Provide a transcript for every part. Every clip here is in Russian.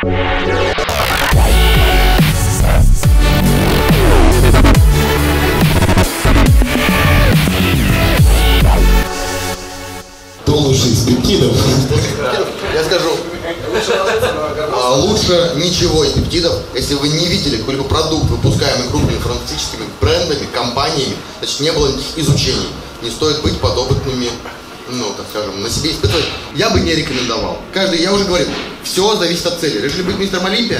Лучше из пептидов. Я скажу, лучше ничего из пептидов. Если вы не видели какой-либо продукт, выпускаемый крупными фармацевтическими брендами, компаниями, значит, не было никаких изучений. Не стоит быть подопытными, ну, так скажем, на себе испытывать. Я бы не рекомендовал. Я уже говорил, все зависит от цели. Решили быть мистером Олимпия,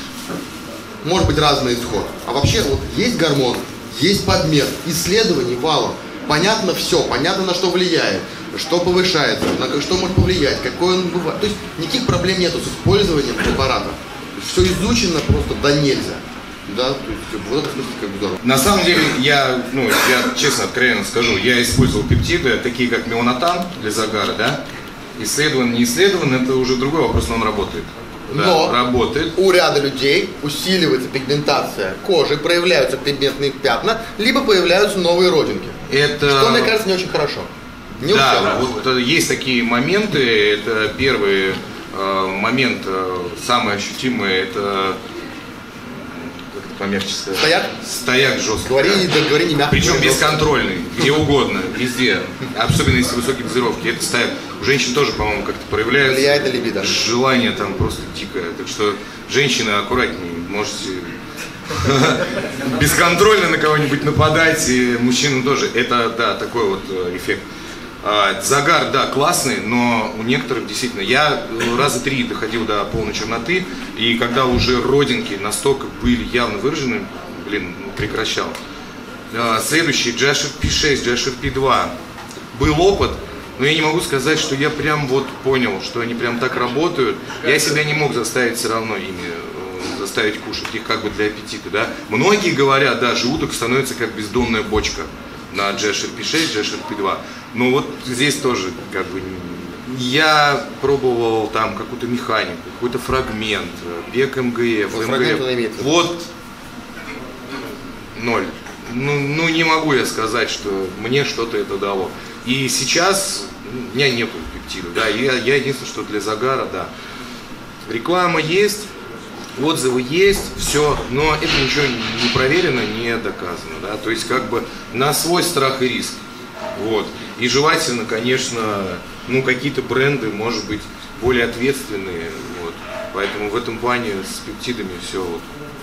может быть разный исход. А вообще, вот есть гормон, есть подмет, исследований валом. Понятно все, понятно, на что влияет, что повышается, на что может повлиять, какой он бывает. То есть никаких проблем нету с использованием препарата. Все изучено просто до нельзя. Да, то есть в этом смысле как бы здорово. На самом деле, я честно, откровенно скажу, я использовал пептиды, такие как меланотан для загара, да. Исследован, не исследован, это уже другой вопрос, но он работает. Но да, работает. У ряда людей усиливается пигментация кожи, проявляются пигментные пятна, либо появляются новые родинки. Что, мне кажется, не очень хорошо. Не да, вот есть такие моменты. Это первый момент, самый ощутимый, это коммерческое. Стояк жесткий. Говори не мягко. Причем бесконтрольный, где угодно, везде. Особенно если высокие дозировки. Это стояк. У женщин тоже, по-моему, как-то проявляется. Влияет на либидо. Желание там просто дикое. Так что, женщины, аккуратнее, можете бесконтрольно на кого-нибудь нападать. И мужчинам тоже. Это, да, такой вот эффект. Загар, да, классный, но у некоторых действительно, я раза 3 доходил до полной черноты, и когда уже родинки настолько были явно выражены, прекращал. Следующий, GHRP6, GHRP2, был опыт, но я не могу сказать, что я прям вот понял, что они прям так работают. Я себя не мог заставить все равно ими, заставить кушать их как бы для аппетита, да. Многие говорят, да, желудок становится как бездонная бочка на GHRP6, GHRP2. Но вот здесь тоже как бы я пробовал там какую-то механику, какой-то фрагмент, ПЕК МГФ, МГФ. Вот 0. Ну не могу я сказать, что мне что-то это дало. И сейчас у меня нету пептида, да. Я единственное, что для загара, да. Реклама есть. Отзывы есть, все, но это ничего не проверено, не доказано, да, то есть как бы на свой страх и риск, вот, и желательно, конечно, ну какие-то бренды, может быть, более ответственные, вот, поэтому в этом плане с пептидами все вот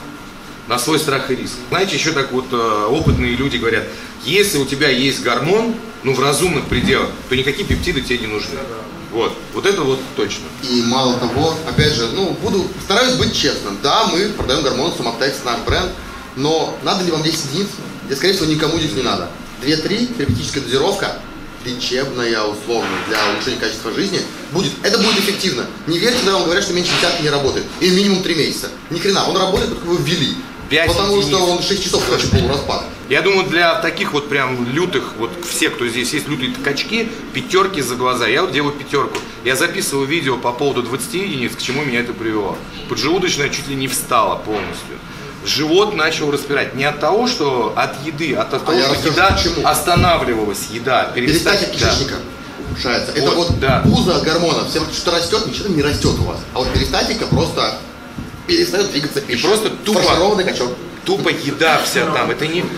на свой страх и риск. Знаете, еще так вот опытные люди говорят, если у тебя есть гормон, ну в разумных пределах, то никакие пептиды тебе не нужны. Вот это вот точно. И мало того, опять же, стараюсь быть честным. Да, мы продаем гормон, Сумактекс, наш бренд, но надо ли вам 10 единиц? Да, скорее всего, никому здесь не надо. 2-3, терапевтическая дозировка, лечебная, условно, для улучшения качества жизни, это будет эффективно. Не верьте, когда вам говорят, что меньше десятки не работает. И минимум 3 месяца. Ни хрена, он работает, только его ввели. Потому что он 6 часов, короче, полураспад. Я думаю, для таких вот прям лютых, вот все, кто здесь есть, лютые качки, 5 за глаза. Я вот делаю 5. Я записывал видео по поводу 20 единиц, к чему меня это привело. Поджелудочная чуть ли не встала полностью. Живот начал распирать. Не от того, что от еды, от того, что еда останавливалась, еда. Перистальтика кишечника улучшается. Это вот пузо от гормонов. Все, что растет, ничего не растет у вас. А вот перистальтика просто перестает двигаться пища. И просто фаршированный качок. Тупо еда вся там. Это не,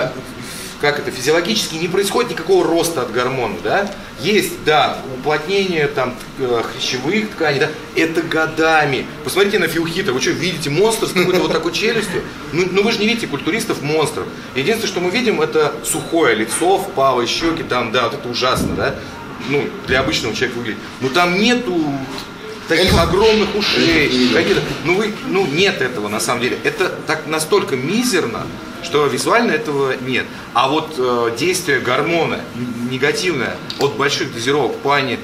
физиологически не происходит никакого роста от гормонов, да? Есть, да, уплотнение там хрящевых тканей, да? Это годами. Посмотрите на Филхита, вы что, видите монстр с какой-то вот такой челюстью? Ну вы же не видите культуристов-монстров. Единственное, что мы видим, это сухое лицо, впалые щеки, там, да, вот это ужасно, да? Ну, для обычного человека выглядит. Но там нету таких огромных ушей, нет этого на самом деле. Это так настолько мизерно, что визуально этого нет. А вот действие гормона негативное от больших дозировок в плане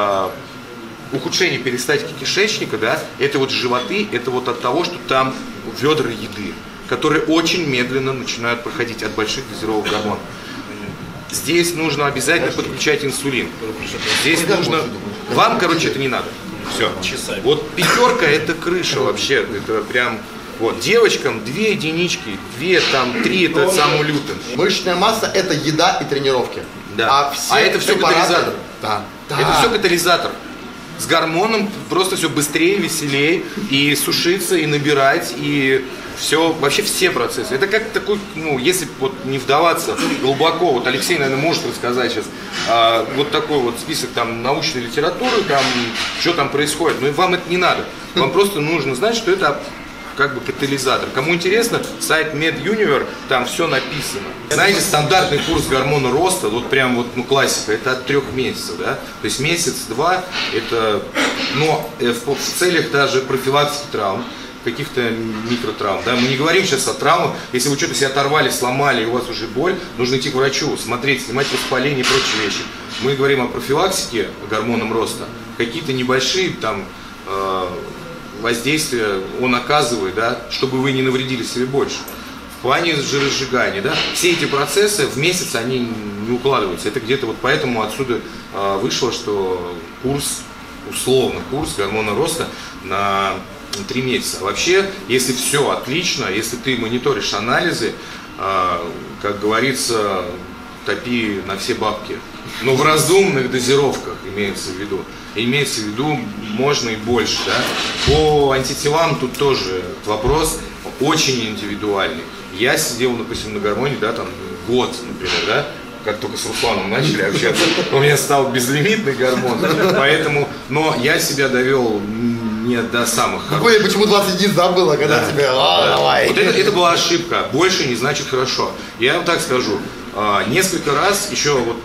ухудшения перистальтики кишечника, да, это вот животы, это вот от того, что там ведра еды, которые очень медленно начинают проходить от больших дозировок гормонов. Здесь нужно обязательно подключать инсулин. Здесь нужно... Вам, короче, это не надо. Все. Вот 5 это крыша вообще. Это прям... Вот, девочкам 2 единички, 2, там, 3 это самое лютое. Мышечная масса это еда и тренировки. Да. А это все катализатор. Да. Это все катализатор. С гормоном просто все быстрее, веселее, и сушиться, и набирать, и все, вообще все процессы. Это как такой, ну, если вот не вдаваться глубоко, вот Алексей, наверное, может рассказать сейчас, вот такой вот список там научной литературы, там, что там происходит, но вам это не надо. Вам просто нужно знать, что это как бы катализатор. Кому интересно, сайт MedUniverse, там все написано. Знаете, стандартный курс гормона роста, вот прям вот, ну, классика, это от 3 месяцев, да, то есть месяц-два, это, но в целях даже профилактики травм, каких-то микротравм, да, мы не говорим сейчас о травмах, если вы что-то себе оторвали, сломали, и у вас уже боль, нужно идти к врачу, смотреть, снимать воспаление и прочие вещи. Мы говорим о профилактике гормоном роста, какие-то небольшие там воздействия он оказывает, да, чтобы вы не навредили себе больше. В плане жиросжигания, да, все эти процессы в месяц они не укладываются. Это где-то вот поэтому отсюда вышло, что курс, условно, курс гормона роста на 3 месяца. Вообще, если все отлично, если ты мониторишь анализы, как говорится, топи на все бабки. Но в разумных дозировках имеется в виду. Имеется в виду можно и больше. Да? По антителам тут тоже вопрос очень индивидуальный. Я сидел, допустим, на гормоне, да, там год, например, да, как только с Русланом начали общаться, у меня стал безлимитный гормон, поэтому, но я себя довел не до самых хороших. Почему 21 забыла, когда тебе, давай. Вот это была ошибка, больше не значит хорошо. Я вам так скажу, несколько раз, еще вот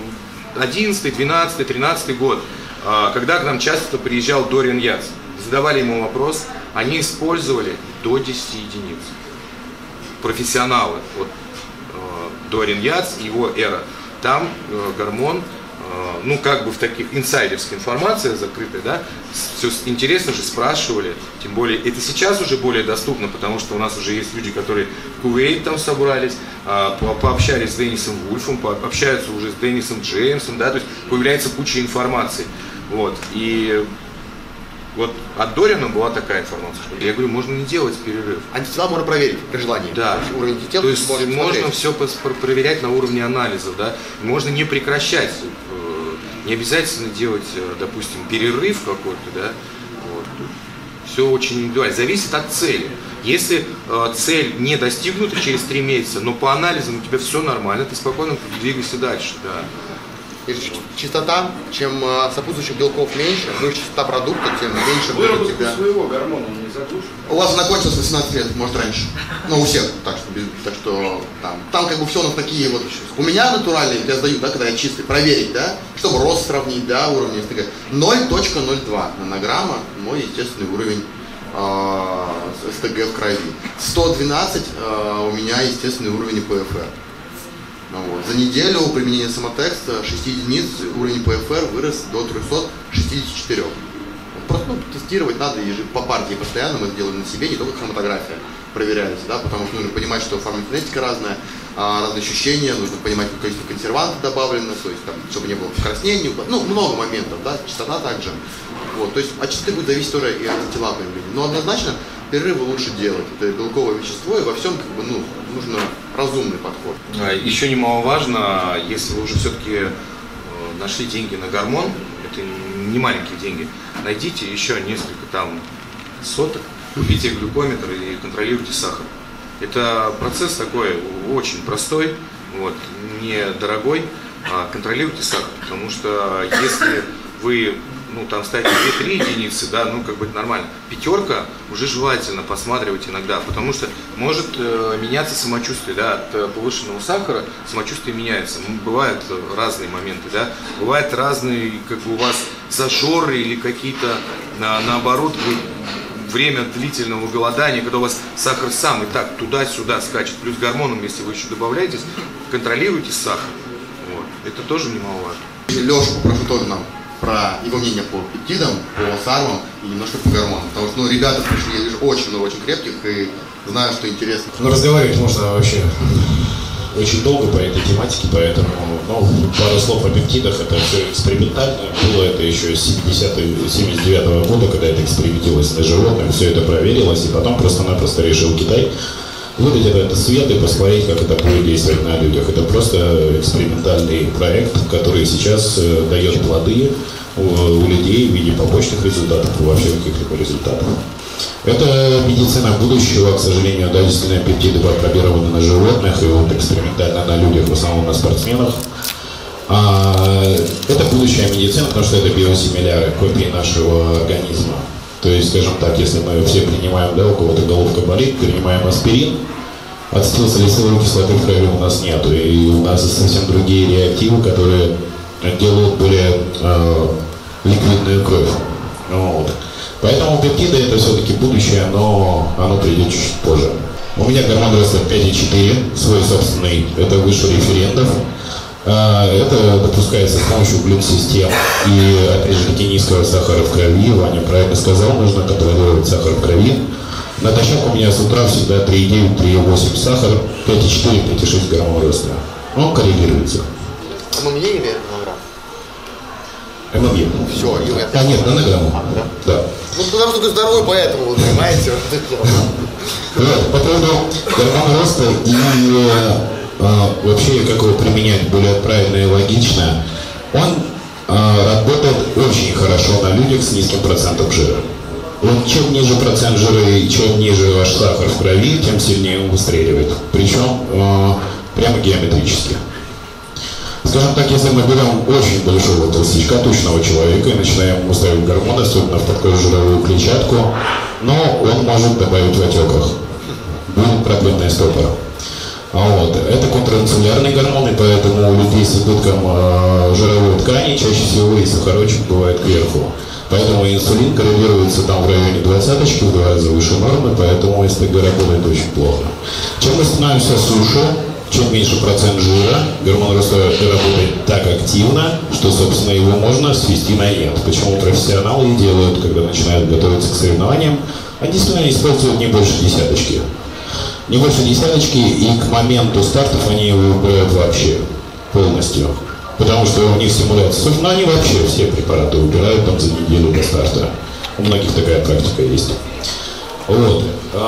11, 12, 13 год, когда к нам часто приезжал Дориан Яц, задавали ему вопрос, они использовали до 10 единиц. Профессионалы, вот Дориан Яц, его эра, там гормон, ну как бы в таких инсайдерской информации закрытой, да, все интересно же спрашивали, тем более это сейчас уже более доступно, потому что у нас уже есть люди, которые в Кувейт там собрались, пообщались с Деннисом Вульфом, пообщаются уже с Деннисом Джеймсом, да, то есть появляется куча информации, вот, и вот от Дориана была такая информация, что я говорю, можно не делать перерыв. Антитела можно проверить при желании. Да. Уровень антител то есть можно все проверять на уровне анализов, да. Можно не прекращать, не обязательно делать, допустим, перерыв какой-то, да. Вот. Все очень индивидуально. Зависит от цели. Если цель не достигнута через 3 месяца, но по анализам у тебя все нормально, ты спокойно двигайся дальше, да. Чистота, чем сопутствующих белков меньше, выше частота продукта, тем меньше будет у тебя. Своего гормона не задушит. У вас она кончилась 18 лет, может раньше. Ну, у всех, так что там как бы все у нас такие вот. У меня натуральные, я сдаю, да, когда я чистый, проверить, да, чтобы рост сравнить, да, уровень СТГ. 0.02 нанограмма, мой естественный уровень СТГ в крови. 112 у меня естественный уровень ПФР. Вот. За неделю применения самотекста 6 единиц уровень ПФР вырос до 364. Просто тестировать надо по партии постоянно, мы это делаем на себе, не только хроматография проверяется, да, потому что нужно понимать, что фармакокинетика разная, разные ощущения, нужно понимать, какое количество консервантов добавлено, то есть там, чтобы не было покраснений, ну, много моментов, да, частота также. Вот, то есть от частоты будет зависеть тоже и от тела появления. Но однозначно перерывы лучше делать. Это белковое вещество, и во всем как бы, ну, нужно разумный подход. Еще немаловажно, если вы уже все-таки нашли деньги на гормон, это не маленькие деньги, найдите еще несколько там соток, купите глюкометр и контролируйте сахар. Это процесс такой очень простой, вот, недорогой, контролируйте сахар, потому что если вы, ну, там ставите 2-3 единицы, да, ну, как бы это нормально. 5 уже желательно посматривать иногда, потому что может меняться самочувствие, да, от повышенного сахара самочувствие меняется. Бывают разные моменты, да, бывают разные, как бы у вас зажоры или какие-то, наоборот, время длительного голодания, когда у вас сахар сам и так туда-сюда скачет, плюс гормоном, если вы еще добавляетесь, контролируйте сахар. Вот. Это тоже немаловажно. Лешу попрошу тоже нам про его мнение по пептидам, по сармам и немножко по гормонам. Потому что, ну, ребята пришли, я вижу, очень много очень крепких и знаю, что интересно. Ну, разговаривать можно вообще очень долго по этой тематике, поэтому, ну, пару слов о пептидах, это все экспериментально. Было это еще с 79-го года, когда это экспериментировалось на животных, все это проверилось, и потом просто-напросто решил Китай выдать это свет и посмотреть, как это будет действовать на людях. Это просто экспериментальный проект, который сейчас дает плоды. у людей в виде побочных результатов и вообще каких-либо результатов. Это медицина будущего, к сожалению, да, действительно пептиды опробированы на животных и вот экспериментально на людях, в основном на спортсменах. Это будущая медицина, потому что это биосимиляры, копии нашего организма. То есть, скажем так, если мы все принимаем, да, у кого-то головка болит, принимаем аспирин, ацетилсалициловой кислоты в крови у нас нету, и у нас совсем другие реактивы, которые делают более ликвидную кровь. Вот. Поэтому пептиды это все-таки будущее, но оно придет чуть позже. У меня гормон роста 5,4, свой собственный, это выше референдов. Это допускается с помощью глюкосистем и, опять же таки, низкого сахара в крови. Ваня правильно сказал, нужно контролировать сахар в крови. Натощак у меня с утра всегда 3,9, 3,8 сахар, 5,4, 5,6 граммов роста. Он коррелируется. ММЕ или нанограмм? ММЕ. Все, нет, нанограмму. Да. Ну, потому что ты здоровый, поэтому, вы понимаете? По поводу гормона роста и вообще, как его применять более правильно и логично, он работает очень хорошо на людях с низким процентом жира. Вот чем ниже процент жира и чем ниже ваш сахар в крови, тем сильнее он выстреливает. Причем прямо геометрически. Скажем так, если мы берем очень большого толстячка, тучного человека, и начинаем ему ставить гормоны, особенно в подкожировую клетчатку, но он может добавить в отеках. Будет проблемный стопор. Вот. Это контрацеллярные гормоны, поэтому у людей с избытком жировой ткани чаще всего и сахарочек бывает кверху. Поэтому инсулин коррелируется там в районе 20-очки, в 2 раза выше нормы, поэтому СТГ работает очень плохо. Чем мы становимся суше, чем меньше процент жира, гормон роста работает так активно, что, собственно, его можно свести на нет. Почему профессионалы и делают, когда начинают готовиться к соревнованиям, они действительно используют не больше десяточки. Не больше десяточки, и к моменту стартов они его убирают вообще полностью. Потому что у них стимуляция, но они вообще все препараты убирают там за неделю до старта. У многих такая практика есть. Вот.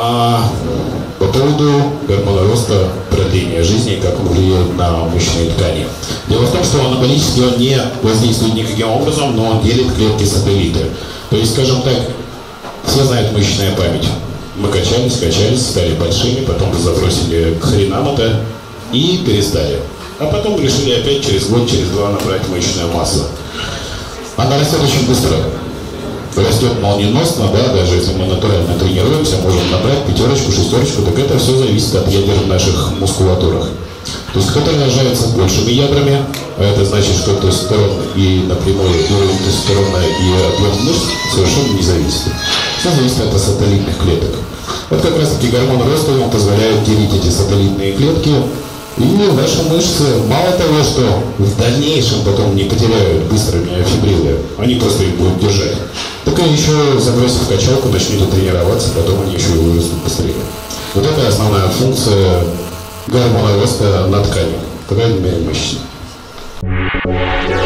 По поводу гормона роста, продления жизни, как он влияет на мышечные ткани. Дело в том, что анаболически он не воздействует никаким образом, но он делит клетки-сателлиты. То есть, скажем так, все знают мышечная память. Мы качались, стали большими, потом забросили к хренам это и перестали. А потом решили опять через год, через 2 набрать мышечную массу. Она растет очень быстро. Растет молниеносно, да, даже если мы натурально тренируемся, можем набрать 5, 6, так это все зависит от ядер в наших мускулатурах. То есть кто-то рожается с большими ядрами, а это значит, что тестостерон и напрямую уровень тестостерона и объем мышц совершенно не зависит. Все зависит от сателлитных клеток. Вот как раз таки гормон роста вам позволяет делить эти сателлитные клетки, и ваши мышцы мало того, что в дальнейшем потом не потеряют быстро миофибрилы, они просто их будут держать, так и еще забросив в качалку, начнете тренироваться, потом они еще и вырастут быстрее. Вот это основная функция гормона роста на ткани, по крайней мере мышц.